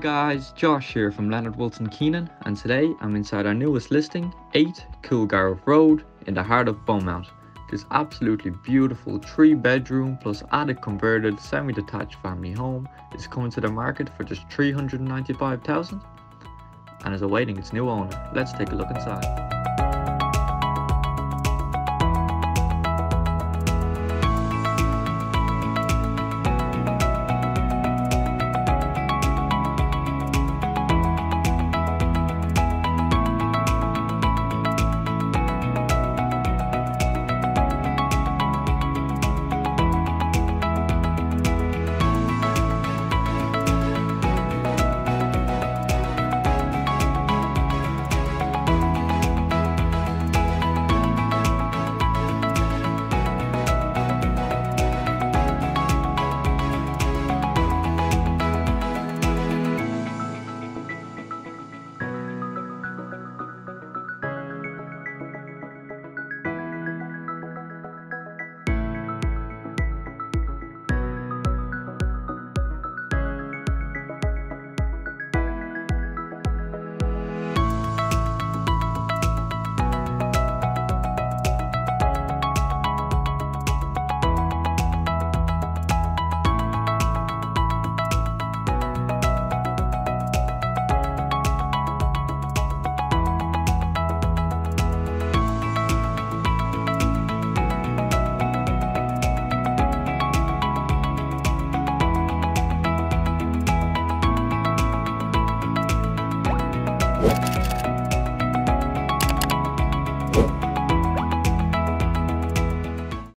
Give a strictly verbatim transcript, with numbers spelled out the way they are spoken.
guys, Josh here from Leonard Wilson Keenan, and today I'm inside our newest listing, eight Coolgariff Road in the heart of Beaumont. This absolutely beautiful three bedroom plus attic converted semi-detached family home is coming to the market for just three hundred ninety-five thousand dollars and is awaiting its new owner. Let's take a look inside. What?